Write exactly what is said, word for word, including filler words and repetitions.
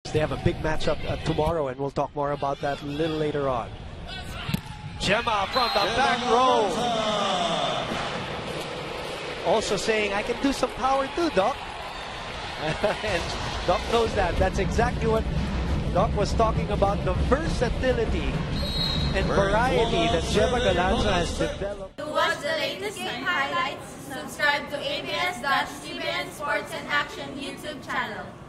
They have a big matchup uh, tomorrow, and we'll talk more about that a little later on. Jema from the back row. Also saying, I can do some power too, Doc. And Doc knows that. That's exactly what Doc was talking about, the versatility and variety that Jema Galanza has developed. To watch the latest game highlights, subscribe to A B S C B N Sports and Action YouTube channel.